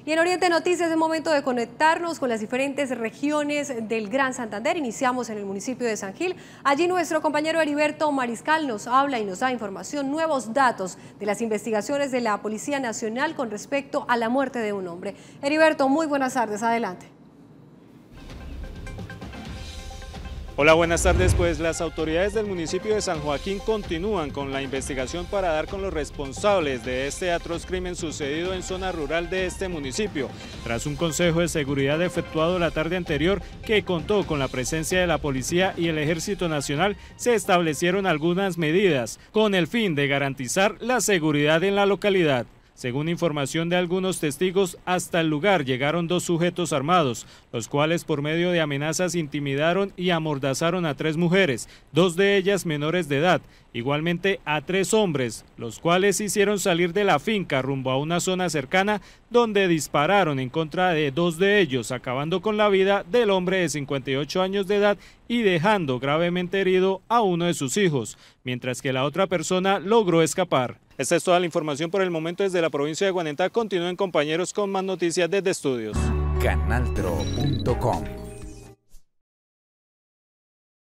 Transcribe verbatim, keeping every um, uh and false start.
Y en Oriente Noticias es momento de conectarnos con las diferentes regiones del Gran Santander. Iniciamos en el municipio de San Gil. Allí nuestro compañero Heriberto Mariscal nos habla y nos da información, nuevos datos de las investigaciones de la Policía Nacional con respecto a la muerte de un hombre. Heriberto, muy buenas tardes, adelante. Hola, buenas tardes. Pues las autoridades del municipio de San Joaquín continúan con la investigación para dar con los responsables de este atroz crimen sucedido en zona rural de este municipio. Tras un consejo de seguridad efectuado la tarde anterior que contó con la presencia de la policía y el Ejército Nacional, se establecieron algunas medidas con el fin de garantizar la seguridad en la localidad. Según información de algunos testigos, hasta el lugar llegaron dos sujetos armados, los cuales por medio de amenazas intimidaron y amordazaron a tres mujeres, dos de ellas menores de edad, igualmente a tres hombres, los cuales hicieron salir de la finca rumbo a una zona cercana donde dispararon en contra de dos de ellos, acabando con la vida del hombre de cincuenta y ocho años de edad y dejando gravemente herido a uno de sus hijos, mientras que la otra persona logró escapar. Esta es toda la información por el momento desde la provincia de Guanentá. Continúen, compañeros, con más noticias desde estudios. canaltro punto com